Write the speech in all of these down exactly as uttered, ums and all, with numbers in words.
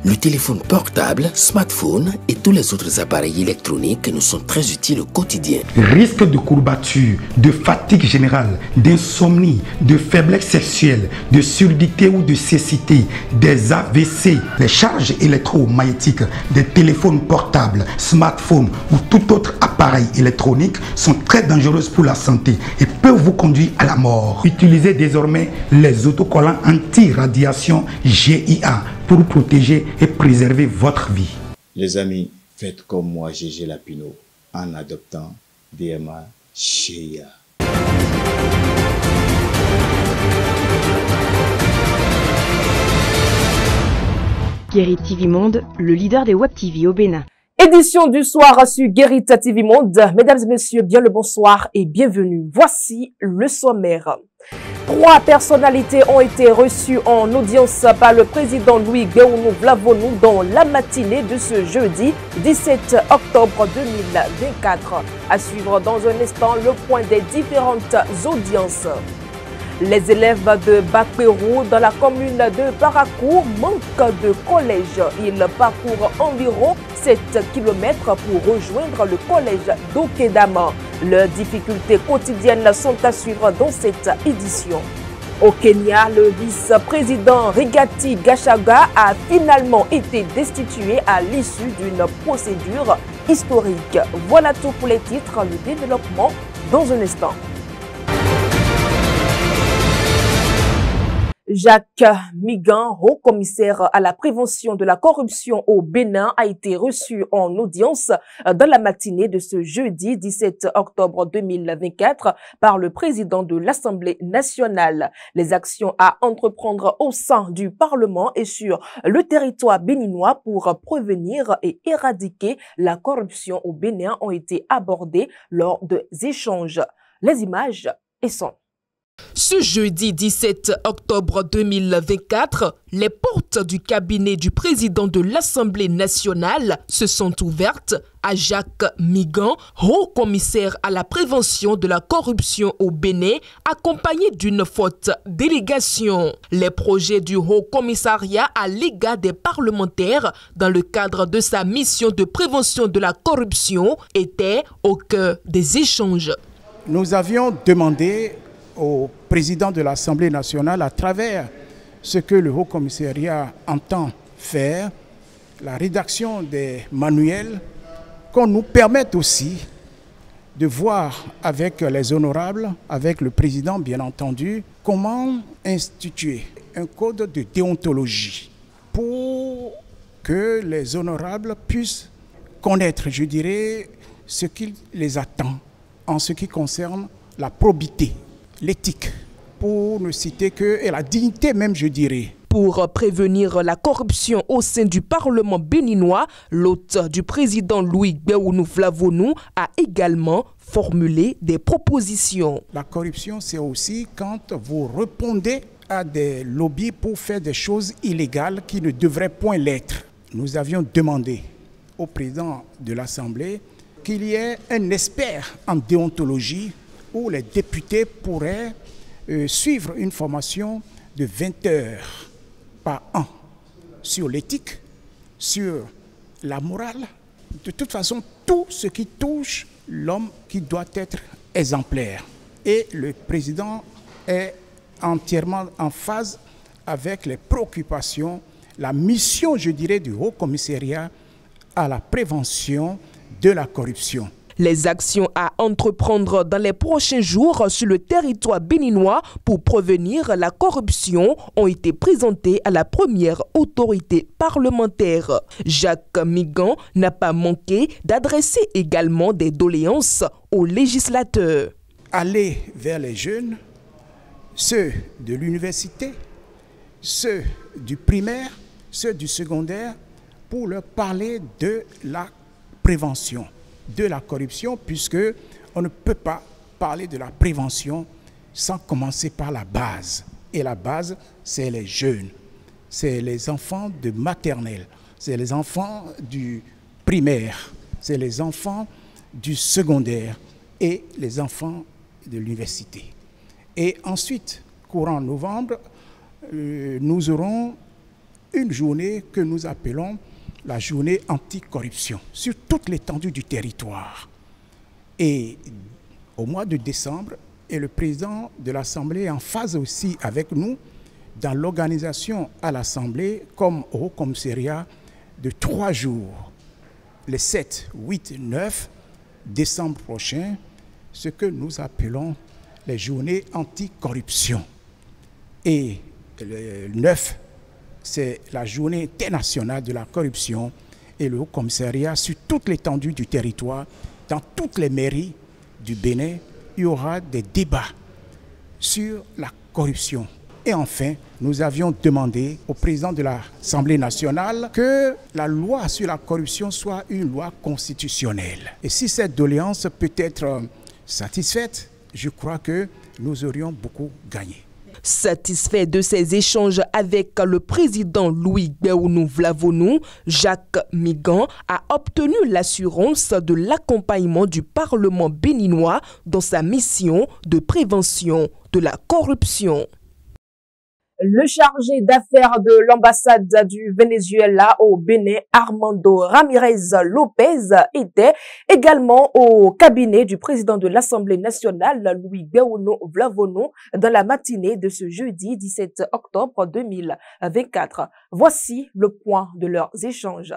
Le téléphone portable, smartphone et tous les autres appareils électroniques nous sont très utiles au quotidien. Risque de courbature, de fatigue générale, d'insomnie, de faiblesse sexuelle, de surdité ou de cécité, des A V C. Les charges électromagnétiques des téléphones portables, smartphones ou tout autre appareil électronique sont très dangereuses pour la santé et peuvent vous conduire à la mort. Utilisez désormais les autocollants anti-radiation G I A pour protéger et préserver votre vie. Les amis, faites comme moi, Gégé Lapino, en adoptant D M A G I A. Guérit T V Monde, le leader des Web T V au Bénin. Édition du soir sur Guérit T V Monde. Mesdames et messieurs, bien le bonsoir et bienvenue. Voici le sommaire. Trois personnalités ont été reçues en audience par le président Louis Guéounou Vlavonou dans la matinée de ce jeudi dix-sept octobre deux mille vingt-quatre. À suivre dans un instant le point des différentes audiences. Les élèves de Bakpérou dans la commune de Paracourt manquent de collège. Ils parcourent environ sept kilomètres pour rejoindre le collège d'Okedama. Leurs difficultés quotidiennes sont à suivre dans cette édition. Au Kenya, le vice-président Rigathi Gachagua a finalement été destitué à l'issue d'une procédure historique. Voilà tout pour les titres, le développement dans un instant. Jacques Migan, haut-commissaire à la prévention de la corruption au Bénin, a été reçu en audience dans la matinée de ce jeudi dix-sept octobre deux mille vingt-quatre par le président de l'Assemblée nationale. Les actions à entreprendre au sein du Parlement et sur le territoire béninois pour prévenir et éradiquer la corruption au Bénin ont été abordées lors des échanges. Les images et sons. Ce jeudi dix-sept octobre deux mille vingt-quatre, les portes du cabinet du président de l'Assemblée nationale se sont ouvertes à Jacques Migan, haut-commissaire à la prévention de la corruption au Bénin, accompagné d'une forte délégation. Les projets du haut-commissariat à l'égard des parlementaires dans le cadre de sa mission de prévention de la corruption étaient au cœur des échanges. Nous avions demandé au président de l'Assemblée nationale, à travers ce que le Haut-Commissariat entend faire, la rédaction des manuels, qu'on nous permette aussi de voir avec les honorables, avec le président bien entendu, comment instituer un code de déontologie pour que les honorables puissent connaître, je dirais, ce qui les attend en ce qui concerne la probité, l'éthique, pour ne citer que, et la dignité même, je dirais. Pour prévenir la corruption au sein du Parlement béninois, l'hôte du président Louis Guéounou Vlavonou a également formulé des propositions. La corruption, c'est aussi quand vous répondez à des lobbies pour faire des choses illégales qui ne devraient point l'être. Nous avions demandé au président de l'Assemblée qu'il y ait un expert en déontologie où les députés pourraient euh, suivre une formation de vingt heures par an sur l'éthique, sur la morale, de toute façon tout ce qui touche l'homme qui doit être exemplaire. Et le président est entièrement en phase avec les préoccupations, la mission, je dirais, du Haut-Commissariat à la prévention de la corruption. Les actions à entreprendre dans les prochains jours sur le territoire béninois pour prévenir la corruption ont été présentées à la première autorité parlementaire. Jacques Migan n'a pas manqué d'adresser également des doléances aux législateurs. Aller vers les jeunes, ceux de l'université, ceux du primaire, ceux du secondaire, pour leur parler de la prévention de la corruption, puisque on ne peut pas parler de la prévention sans commencer par la base. Et la base, c'est les jeunes, c'est les enfants de maternelle, c'est les enfants du primaire, c'est les enfants du secondaire et les enfants de l'université. Et ensuite, courant novembre, euh, nous aurons une journée que nous appelons la journée anticorruption sur toute l'étendue du territoire. Et au mois de décembre, et le président de l'Assemblée est en phase aussi avec nous dans l'organisation à l'Assemblée comme au commissariat de trois jours, les sept, huit, neuf décembre prochain, ce que nous appelons les journées anticorruption. Et le neuf, c'est la journée internationale de la corruption et le Haut Commissariat sur toute l'étendue du territoire, dans toutes les mairies du Bénin, il y aura des débats sur la corruption. Et enfin, nous avions demandé au président de l'Assemblée nationale que la loi sur la corruption soit une loi constitutionnelle. Et si cette doléance peut être satisfaite, je crois que nous aurions beaucoup gagné. Satisfait de ces échanges avec le président Louis Gbéounou Vlavonou, Jacques Migan a obtenu l'assurance de l'accompagnement du Parlement béninois dans sa mission de prévention de la corruption. Le chargé d'affaires de l'ambassade du Venezuela au Bénin, Armando Ramirez Lopez, était également au cabinet du président de l'Assemblée nationale, Louis Gbéounou Vlavonou, dans la matinée de ce jeudi dix-sept octobre deux mille vingt-quatre. Voici le point de leurs échanges.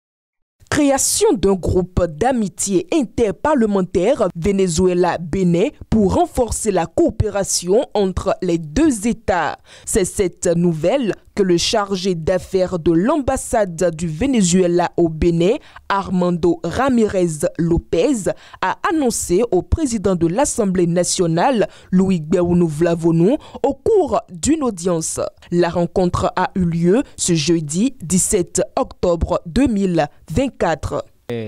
Création d'un groupe d'amitié interparlementaire Venezuela-Bénin pour renforcer la coopération entre les deux États. C'est cette nouvelle que le chargé d'affaires de l'ambassade du Venezuela au Bénin, Armando Ramirez Lopez, a annoncé au président de l'Assemblée nationale, Louis Gbéounou Vlavonou, au cours d'une audience. La rencontre a eu lieu ce jeudi dix-sept octobre deux mille vingt-quatre.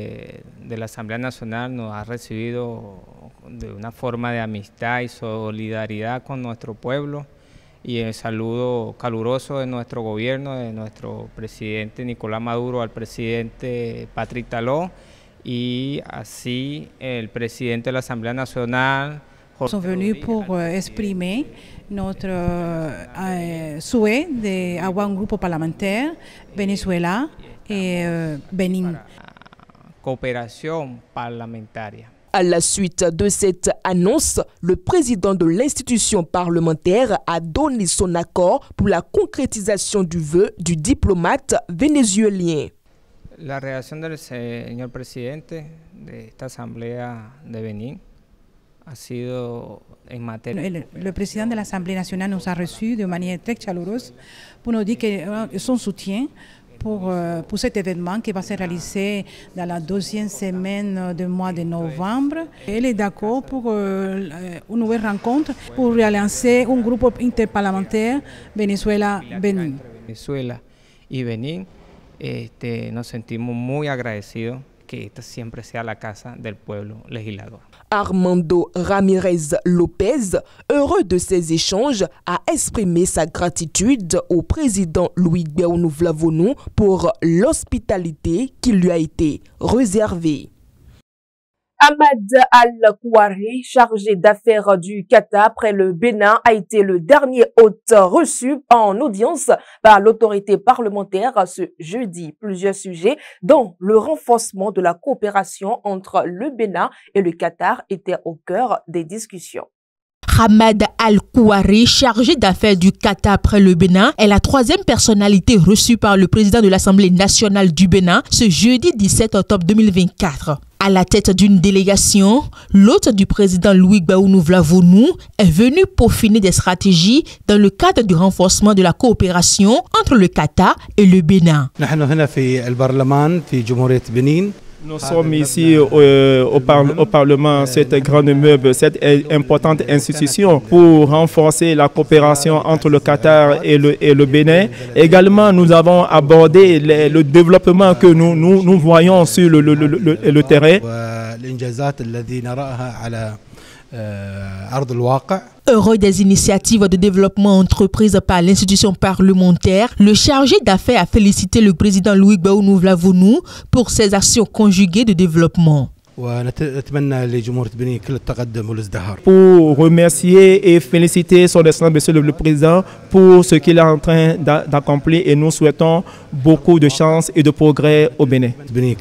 De la Asamblea Nacional nos ha recibido de una forma de amistad y solidaridad con nuestro pueblo y el saludo caluroso de nuestro gobierno, de nuestro presidente Nicolás Maduro al presidente Patrick Talon y así el presidente de la Asamblea Nacional. Nous sommes venus pour euh, exprimer notre euh, souhait d'avoir un groupe parlementaire Venezuela et euh, Bénin. Coopération parlementaire. À la suite de cette annonce, le président de l'institution parlementaire a donné son accord pour la concrétisation du vœu du diplomate vénézuélien. La réaction del señor presidente de esta asamblea de Benin a sido en materia. Le, le président de l'Assemblée nationale nous a reçus de manière très chaleureuse pour nous dire que son soutien pour, pour cet événement qui va se réaliser dans la deuxième semaine du mois de novembre. Elle est d'accord pour euh, une nouvelle rencontre pour relancer un groupe interparlementaire Venezuela-Bénin. Venezuela y Benin, este, nos sentimos muy agradecidos que esta siempre sea la casa del pueblo legislador. Armando Ramirez Lopez, heureux de ces échanges, a exprimé sa gratitude au président Louis Gbéounou Vlavonou pour l'hospitalité qui lui a été réservée. Ahmad Al-Kouari, chargé d'affaires du Qatar près le Bénin, a été le dernier hôte reçu en audience par l'autorité parlementaire ce jeudi. Plusieurs sujets, dont le renforcement de la coopération entre le Bénin et le Qatar, étaient au cœur des discussions. Ahmad Al-Kouari, chargé d'affaires du Qatar après le Bénin, est la troisième personnalité reçue par le président de l'Assemblée nationale du Bénin ce jeudi dix-sept octobre deux mille vingt-quatre. À la tête d'une délégation, l'hôte du président Louis Gbéounou Vlavonou est venu peaufiner des stratégies dans le cadre du renforcement de la coopération entre le Qatar et le Bénin. Nous sommes ici euh, au, par au Parlement, cette grande meuble, cette importante institution pour renforcer la coopération entre le Qatar et le, et le Bénin. Également, nous avons abordé le, le développement que nous, nous, nous voyons sur le, le, le, le, le terrain. Heureux des initiatives de développement entreprises par l'institution parlementaire, le chargé d'affaires a félicité le président Louis Gbéounou Vlavonou pour ses actions conjuguées de développement. Pour remercier et féliciter son Excellence Monsieur le Président pour ce qu'il est en train d'accomplir et nous souhaitons beaucoup de chance et de progrès au Bénin.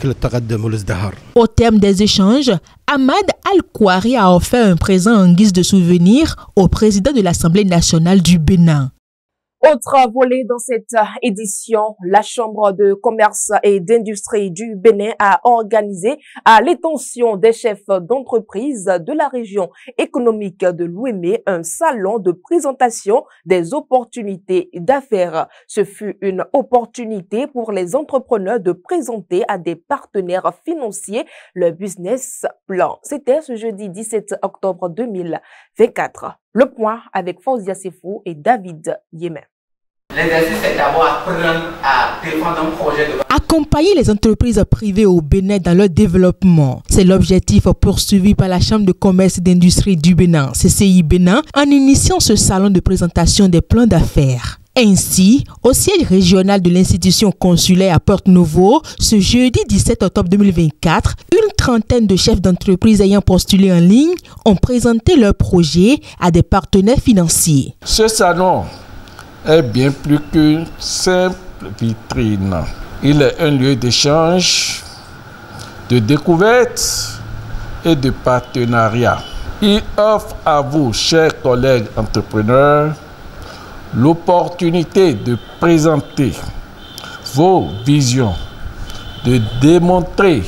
Au terme des échanges, Ahmad Al-Kouari a offert un présent en guise de souvenir au président de l'Assemblée nationale du Bénin. Autre volet dans cette édition, la Chambre de commerce et d'industrie du Bénin a organisé à l'intention des chefs d'entreprise de la région économique de l'Ouémé un salon de présentation des opportunités d'affaires. Ce fut une opportunité pour les entrepreneurs de présenter à des partenaires financiers leur business plan. C'était ce jeudi dix-sept octobre deux mille vingt-quatre. Le point avec Fauzia Sefou et David Yémen. L'exercice est d'abord apprenant à défendre un projet de... Accompagner les entreprises privées au Bénin dans leur développement. C'est l'objectif poursuivi par la Chambre de commerce et d'industrie du Bénin, C C I Bénin, en initiant ce salon de présentation des plans d'affaires. Ainsi, au siège régional de l'institution consulaire à Porto-Novo, ce jeudi dix-sept octobre deux mille vingt-quatre, une trentaine de chefs d'entreprise ayant postulé en ligne ont présenté leurs projets à des partenaires financiers. Ce salon est bien plus qu'une simple vitrine. Il est un lieu d'échange, de découverte et de partenariat. Il offre à vous, chers collègues entrepreneurs, l'opportunité de présenter vos visions, de démontrer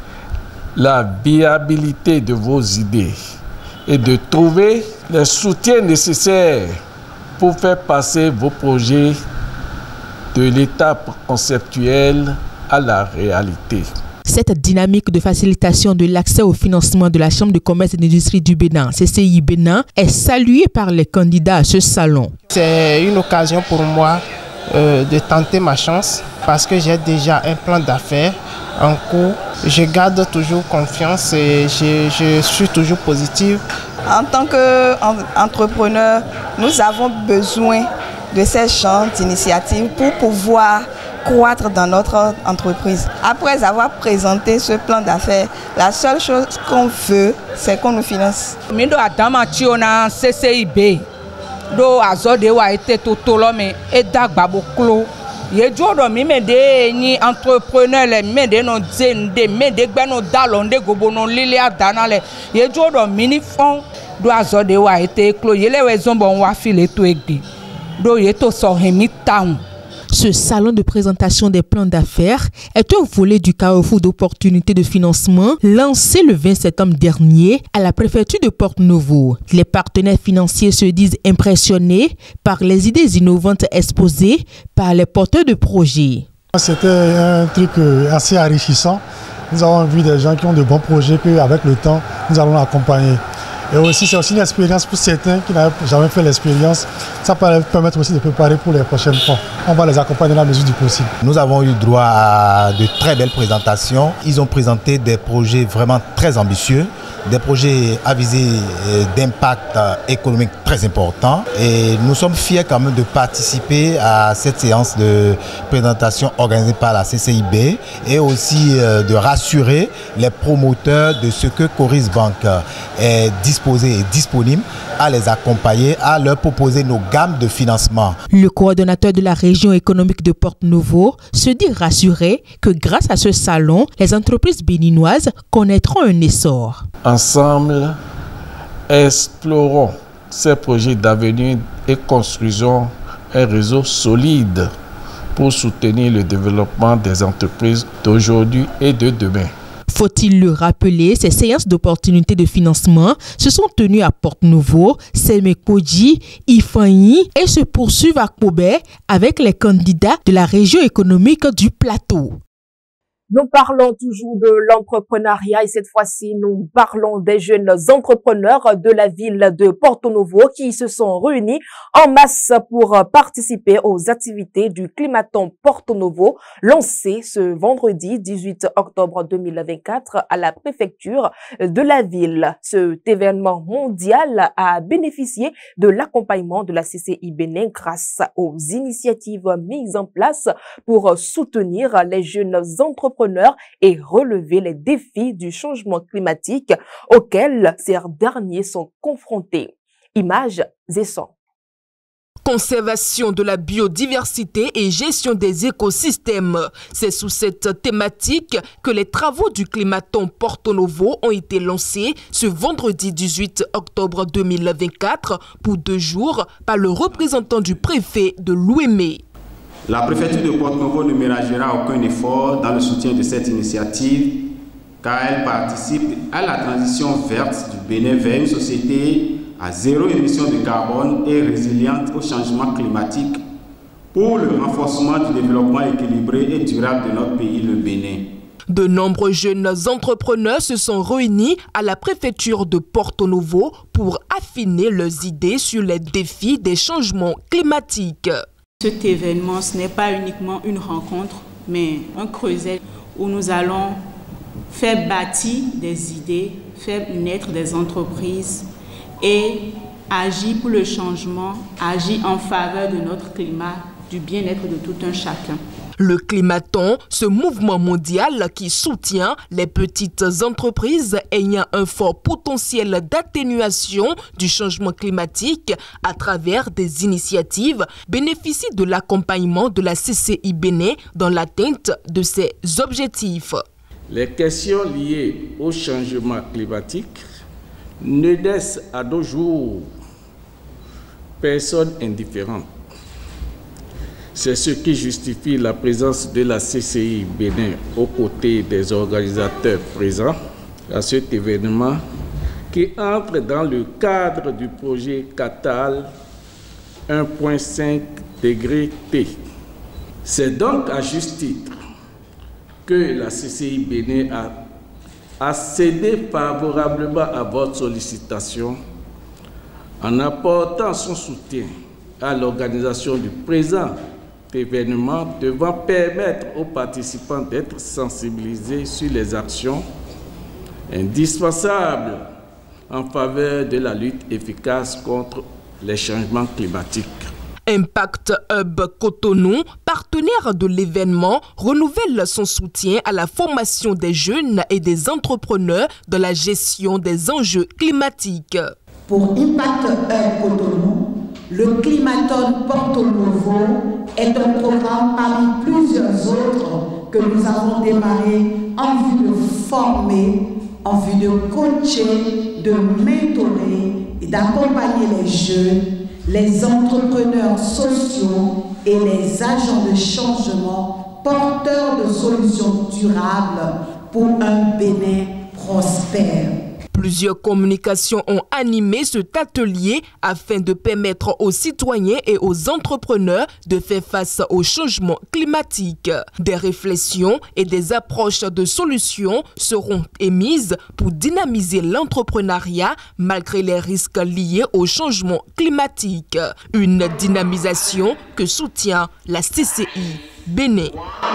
la viabilité de vos idées et de trouver le soutien nécessaire pour faire passer vos projets de l'étape conceptuelle à la réalité. Cette dynamique de facilitation de l'accès au financement de la Chambre de commerce et d'industrie du Bénin, C C I Bénin, est saluée par les candidats à ce salon. C'est une occasion pour moi euh, de tenter ma chance parce que j'ai déjà un plan d'affaires en cours. Je garde toujours confiance et je, je suis toujours positive. En tant qu'entrepreneur, nous avons besoin de ces genres d'initiatives pour pouvoir croître dans notre entreprise. Après avoir présenté ce plan d'affaires, la seule chose qu'on veut, c'est qu'on nous finance. Mindo adama tiona C C I B do azode wa ete totolome e dagba boklo ye jodo mi me de ni entrepreneur le me de no zende me de gbe no dalonde gobono lile adana le ye jodo mini fond do azode wa ete klo ye le we zombo wa file to egbe do ye to so hemi town. Ce salon de présentation des plans d'affaires est un volet du carrefour d'opportunités de financement lancé le vingt septembre dernier à la préfecture de Porto-Novo. Les partenaires financiers se disent impressionnés par les idées innovantes exposées par les porteurs de projets. C'était un truc assez enrichissant. Nous avons vu des gens qui ont de bons projets qu'avec le temps, nous allons accompagner. Et aussi, c'est aussi une expérience pour certains qui n'avaient jamais fait l'expérience. Ça peut permettre aussi de préparer pour les prochaines fois. On va les accompagner dans la mesure du possible. Nous avons eu droit à de très belles présentations. Ils ont présenté des projets vraiment très ambitieux, des projets à visée d'impact économique très important. Et nous sommes fiers quand même de participer à cette séance de présentation organisée par la C C I B et aussi de rassurer les promoteurs de ce que Coris Bank est disposé et disponible à les accompagner, à leur proposer nos gammes de financement. Le coordonnateur de la région économique de Porto-Novo se dit rassuré que grâce à ce salon, les entreprises béninoises connaîtront un essor. Ensemble, explorons ces projets d'avenir et construisons un réseau solide pour soutenir le développement des entreprises d'aujourd'hui et de demain. Faut-il le rappeler, ces séances d'opportunités de financement se sont tenues à Porto-Novo, Semekoji, Ifanyi et se poursuivent à Kobe avec les candidats de la région économique du plateau. Nous parlons toujours de l'entrepreneuriat et cette fois-ci, nous parlons des jeunes entrepreneurs de la ville de Porto-Novo qui se sont réunis en masse pour participer aux activités du Climaton Porto-Novo lancé ce vendredi dix-huit octobre deux mille vingt-quatre à la préfecture de la ville. Cet événement mondial a bénéficié de l'accompagnement de la C C I Bénin grâce aux initiatives mises en place pour soutenir les jeunes entrepreneurs entrepreneurs et relever les défis du changement climatique auxquels ces derniers sont confrontés. Images et sons. Conservation de la biodiversité et gestion des écosystèmes. C'est sous cette thématique que les travaux du climaton Porto Novo ont été lancés ce vendredi dix-huit octobre deux mille vingt-quatre pour deux jours par le représentant du préfet de l'Ouémé. La préfecture de Porto Novo ne ménagera aucun effort dans le soutien de cette initiative car elle participe à la transition verte du Bénin vers une société à zéro émission de carbone et résiliente au changement climatique pour le renforcement du développement équilibré et durable de notre pays, le Bénin. De nombreux jeunes entrepreneurs se sont réunis à la préfecture de Porto Novo pour affiner leurs idées sur les défis des changements climatiques. Cet événement, ce n'est pas uniquement une rencontre, mais un creuset où nous allons faire bâtir des idées, faire naître des entreprises et agir pour le changement, agir en faveur de notre climat, du bien-être de tout un chacun. Le climaton, ce mouvement mondial qui soutient les petites entreprises ayant un fort potentiel d'atténuation du changement climatique à travers des initiatives, bénéficie de l'accompagnement de la C C I Bénin dans l'atteinte de ses objectifs. Les questions liées au changement climatique ne laisse à nos jours personne indifférente. C'est ce qui justifie la présence de la C C I Bénin aux côtés des organisateurs présents à cet événement qui entre dans le cadre du projet Catal un virgule cinq degré T. C'est donc à juste titre que la C C I Bénin a a cédé favorablement à votre sollicitation en apportant son soutien à l'organisation du présent événement devant permettre aux participants d'être sensibilisés sur les actions indispensables en faveur de la lutte efficace contre les changements climatiques. Impact Hub Cotonou, partenaire de l'événement, renouvelle son soutien à la formation des jeunes et des entrepreneurs dans la gestion des enjeux climatiques. Pour Impact Hub Cotonou, le Climaton Porto Novo est un programme parmi plusieurs autres que nous avons démarré en vue de former, en vue de coacher, de mentorer et d'accompagner les jeunes, les entrepreneurs sociaux et les agents de changement porteurs de solutions durables pour un Bénin prospère. Plusieurs communications ont animé cet atelier afin de permettre aux citoyens et aux entrepreneurs de faire face au changement climatique. Des réflexions et des approches de solutions seront émises pour dynamiser l'entrepreneuriat malgré les risques liés au changement climatique. Une dynamisation que soutient la C C I Bénin.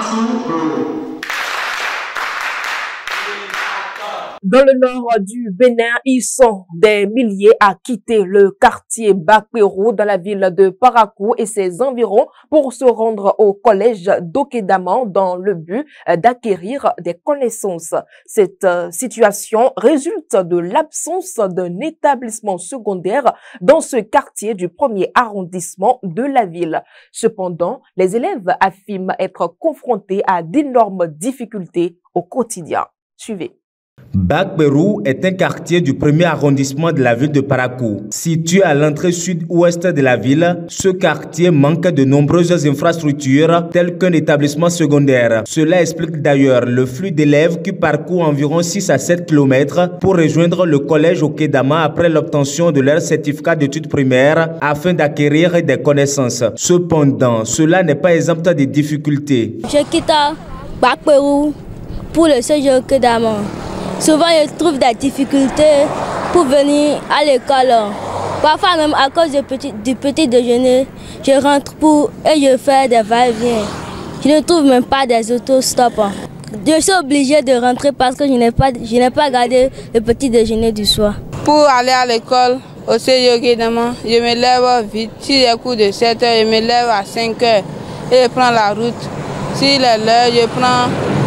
Dans le nord du Bénin, ils sont des milliers à quitter le quartier Bakpérou dans la ville de Parakou et ses environs pour se rendre au collège d'Okédaman dans le but d'acquérir des connaissances. Cette situation résulte de l'absence d'un établissement secondaire dans ce quartier du premier arrondissement de la ville. Cependant, les élèves affirment être confrontés à d'énormes difficultés au quotidien. Suivez. Bakpérou est un quartier du premier arrondissement de la ville de Parakou. Situé à l'entrée sud-ouest de la ville, ce quartier manque de nombreuses infrastructures telles qu'un établissement secondaire. Cela explique d'ailleurs le flux d'élèves qui parcourent environ six à sept kilomètres pour rejoindre le collège Okédaman après l'obtention de leur certificat d'études primaires afin d'acquérir des connaissances. Cependant, cela n'est pas exempt de difficultés. Je quitte Bakpérou pour le séjour Okédaman. Souvent, je trouve des difficultés pour venir à l'école. Parfois, même à cause du petit, du petit déjeuner, je rentre pour et je fais des va-et-vient. Je ne trouve même pas des autostops. Je suis obligée de rentrer parce que je n'ai pas, je n'ai pas gardé le petit déjeuner du soir. Pour aller à l'école, au séjour Okédaman, je me lève vite. Si les coups de sept heures, je me lève à cinq heures et je prends la route. Si les l'heure, je prends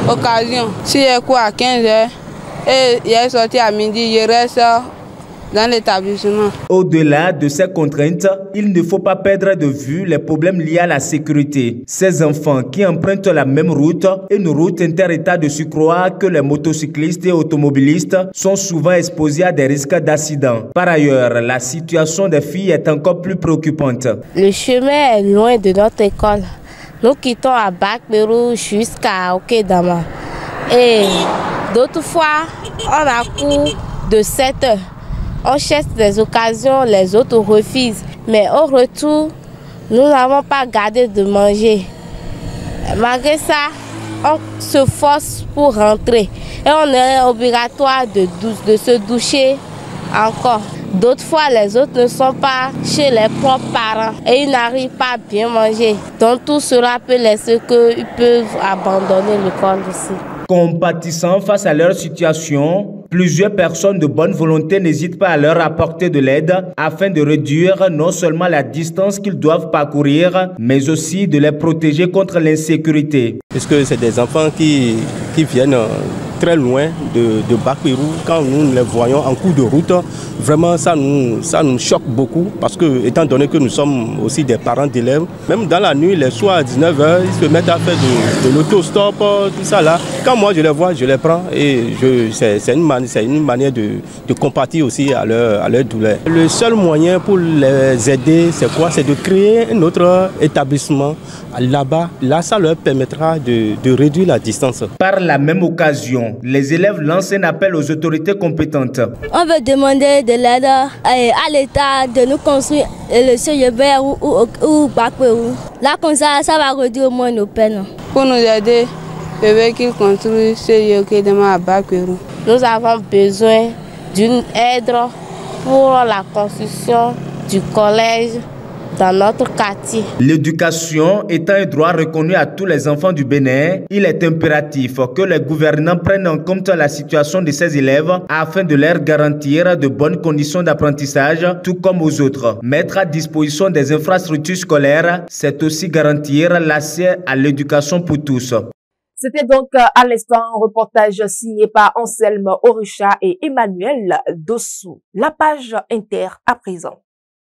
occasion. Si j'ai cours à quinze heures et il est sorti à midi, je reste dans l'établissement. Au-delà de ces contraintes, il ne faut pas perdre de vue les problèmes liés à la sécurité. Ces enfants qui empruntent la même route, une route inter-État de surcroît que les motocyclistes et automobilistes, sont souvent exposés à des risques d'accident. Par ailleurs, la situation des filles est encore plus préoccupante. Le chemin est loin de notre école. Nous quittons à Bakperou jusqu'à Okedama. Et d'autres fois, on a cours de sept heures. On cherche des occasions, les autres refusent. Mais au retour, nous n'avons pas gardé de manger. Malgré ça, on se force pour rentrer. Et on est obligatoire de, de se doucher encore. D'autres fois, les autres ne sont pas chez les propres parents et ils n'arrivent pas à bien manger. Donc tout cela peut laisser qu'ils peuvent abandonner l'école aussi. Compatissant face à leur situation, plusieurs personnes de bonne volonté n'hésitent pas à leur apporter de l'aide afin de réduire non seulement la distance qu'ils doivent parcourir, mais aussi de les protéger contre l'insécurité. Puisque c'est des enfants qui, qui viennent très loin de, de Bakperou, quand nous les voyons en cours de route, vraiment ça nous, ça nous choque beaucoup parce que, étant donné que nous sommes aussi des parents d'élèves, même dans la nuit, les soirs à dix-neuf heures, ils se mettent à faire de, de l'autostop, tout ça là. Quand moi je les vois, je les prends et c'est une, mani une manière de, de compatir aussi à leur, à leur douleur. Le seul moyen pour les aider, c'est quoi? C'est de créer un autre établissement là-bas. Là, ça leur permettra de, de réduire la distance. Par la même occasion, les élèves lancent un appel aux autorités compétentes. On veut demander de l'aide à l'État de nous construire le C G B ou, ou, ou Bakperou. Là, comme ça, ça va réduire au moins nos peines. Pour nous aider, je veux qu'ils construisent ce C G B à Bakperou. Nous avons besoin d'une aide pour la construction du collège dans notre quartier. L'éducation étant un droit reconnu à tous les enfants du Bénin, il est impératif que les gouvernants prennent en compte la situation de ces élèves afin de leur garantir de bonnes conditions d'apprentissage, tout comme aux autres. Mettre à disposition des infrastructures scolaires, c'est aussi garantir l'accès à l'éducation pour tous. C'était donc à l'instant un reportage signé par Anselme Orisha et Emmanuel Dossou. La page inter à présent.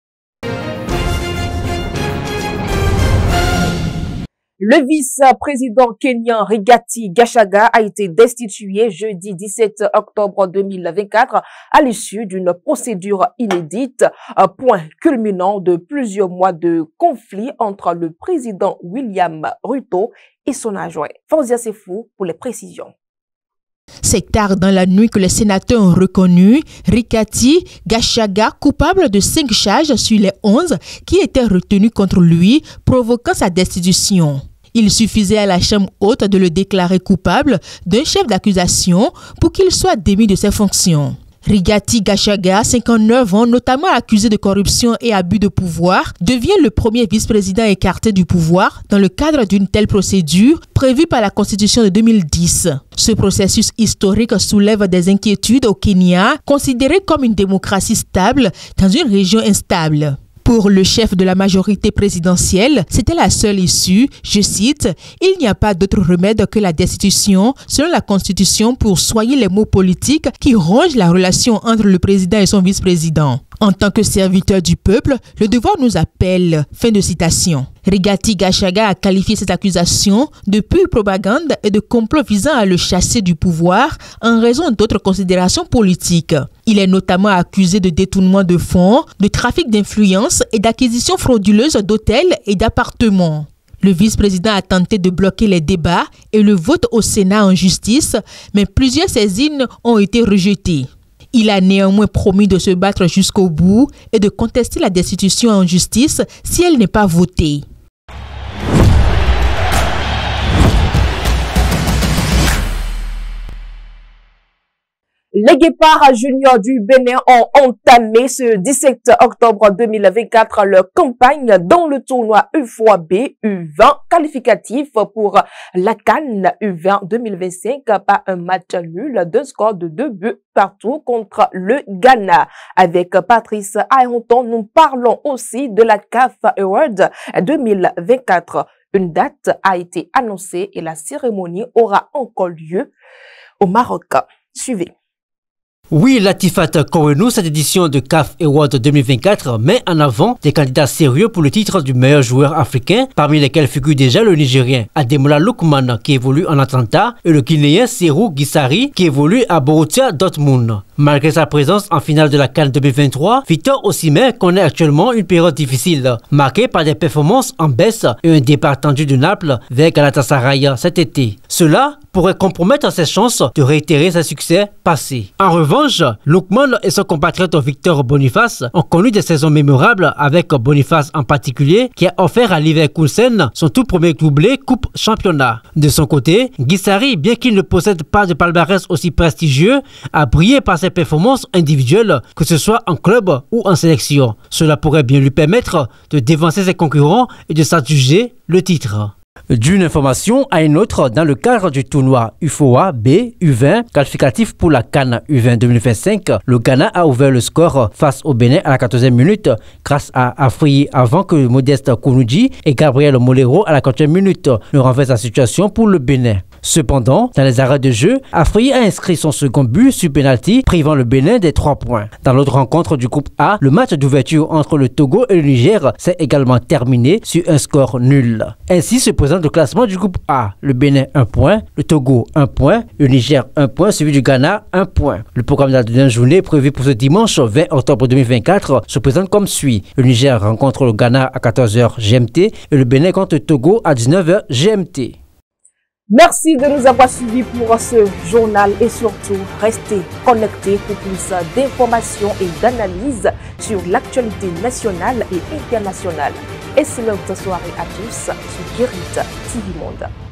Le vice-président kenyan Rigathi Gachagua a été destitué jeudi dix-sept octobre deux mille vingt-quatre à l'issue d'une procédure inédite, point culminant de plusieurs mois de conflit entre le président William Ruto et son adjoint. Fawzia Sefou pour les précisions. C'est tard dans la nuit que les sénateurs ont reconnu Rigathi Gachagua coupable de cinq charges sur les onze qui étaient retenues contre lui, provoquant sa destitution. Il suffisait à la Chambre haute de le déclarer coupable d'un chef d'accusation pour qu'il soit démis de ses fonctions. Rigathi Gachagua, cinquante-neuf ans, notamment accusé de corruption et abus de pouvoir, devient le premier vice-président écarté du pouvoir dans le cadre d'une telle procédure prévue par la Constitution de deux mille dix. Ce processus historique soulève des inquiétudes au Kenya, considéré comme une démocratie stable dans une région instable. Pour le chef de la majorité présidentielle, c'était la seule issue. Je cite, « Il n'y a pas d'autre remède que la destitution, selon la Constitution, pour soigner les maux politiques qui rongent la relation entre le président et son vice-président. En tant que serviteur du peuple, le devoir nous appelle. » Fin de citation. Rigathi Gachagua a qualifié cette accusation de pure propagande et de complot visant à le chasser du pouvoir en raison d'autres considérations politiques. Il est notamment accusé de détournement de fonds, de trafic d'influence et d'acquisition frauduleuse d'hôtels et d'appartements. Le vice-président a tenté de bloquer les débats et le vote au Sénat en justice, mais plusieurs saisines ont été rejetées. Il a néanmoins promis de se battre jusqu'au bout et de contester la destitution en justice si elle n'est pas votée. Les Guépards juniors du Bénin ont entamé ce dix-sept octobre deux mille vingt-quatre leur campagne dans le tournoi U F O A B U vingt qualificatif pour la CAN U vingt deux mille vingt-cinq par un match nul d'un score de deux buts partout contre le Ghana. Avec Patrice Ayrton, nous parlons aussi de la C A F Award deux mille vingt-quatre. Une date a été annoncée et la cérémonie aura encore lieu au Maroc. Suivez. Oui, Latifat Kouenou, cette édition de C A F Award deux mille vingt-quatre met en avant des candidats sérieux pour le titre du meilleur joueur africain, parmi lesquels figure déjà le Nigérien Ademola Lookman qui évolue en Atlanta et le Guinéen Serhou Guissari qui évolue à Borussia Dortmund. Malgré sa présence en finale de la CAN deux mille vingt-trois, Victor Osimhen connaît actuellement une période difficile, marquée par des performances en baisse et un départ tendu de Naples vers Galatasaray cet été. Cela pourrait compromettre ses chances de réitérer ses succès passés. En revanche, Lookman et son compatriote Victor Boniface ont connu des saisons mémorables, avec Boniface en particulier qui a offert à Leverkusen son tout premier doublé Coupe Championnat. De son côté, Guissari, bien qu'il ne possède pas de palmarès aussi prestigieux, a brillé par ses performances individuelles, que ce soit en club ou en sélection. Cela pourrait bien lui permettre de dévancer ses concurrents et de s'adjuger le titre. D'une information à une autre, dans le cadre du tournoi U F O A B U vingt, qualificatif pour la CAN U vingt deux mille vingt-cinq, le Ghana a ouvert le score face au Bénin à la quatorzième minute grâce à Afriyie avant que Modeste Kounoudji et Gabriel Molero à la quatrième minute ne renversent la situation pour le Bénin. Cependant, dans les arrêts de jeu, Afriyie a inscrit son second but sur penalty, privant le Bénin des trois points. Dans l'autre rencontre du groupe A, le match d'ouverture entre le Togo et le Niger s'est également terminé sur un score nul. Ainsi se présente le classement du groupe A. Le Bénin un point, le Togo un point, le Niger un point, suivi du Ghana un point. Le programme de la deuxième journée prévu pour ce dimanche vingt octobre deux mille vingt-quatre se présente comme suit. Le Niger rencontre le Ghana à quatorze heures G M T et le Bénin contre le Togo à dix-neuf heures G M T. Merci de nous avoir suivis pour ce journal et surtout restez connectés pour plus d'informations et d'analyses sur l'actualité nationale et internationale. Excellente soirée à tous sur Guérite T V Monde.